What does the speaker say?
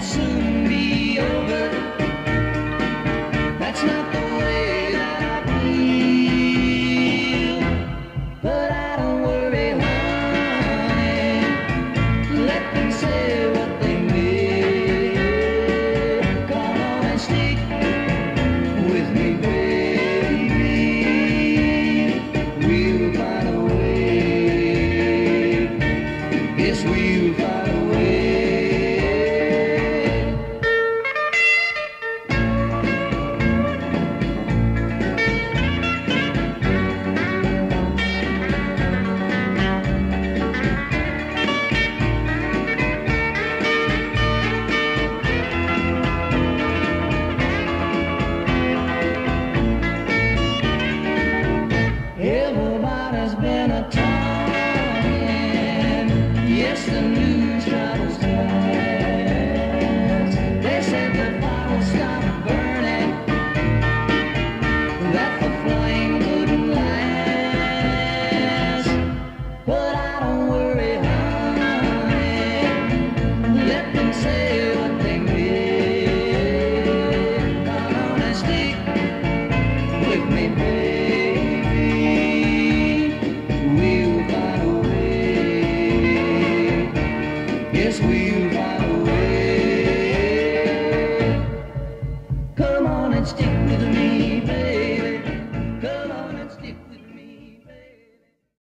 soon be over. That's not the way that I feel. But I don't worry, honey. Let them say what they may. Come on and stick with me, baby. We'll find a way. Yes, we'll find a way. Everybody's been a talking. Yes, the news travels fast. They said the bottle stopped burning, that the flame couldn't last. But I don't worry, honey. Let them say what they may. Come on and stick with me, baby. We'll find a way. Yes, we'll